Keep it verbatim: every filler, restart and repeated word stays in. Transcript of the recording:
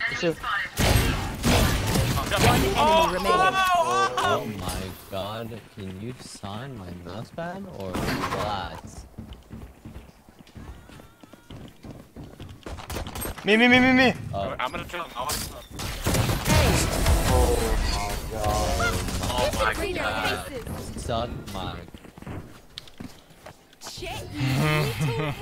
Two. One enemy remaining. Oh my god, can you sign my mousepad or what? Me, me, me, me, me. Oh. I'm gonna kill him. I want to kill him. Oh my god. Oh my Clean your god. faces. Suck my Shit.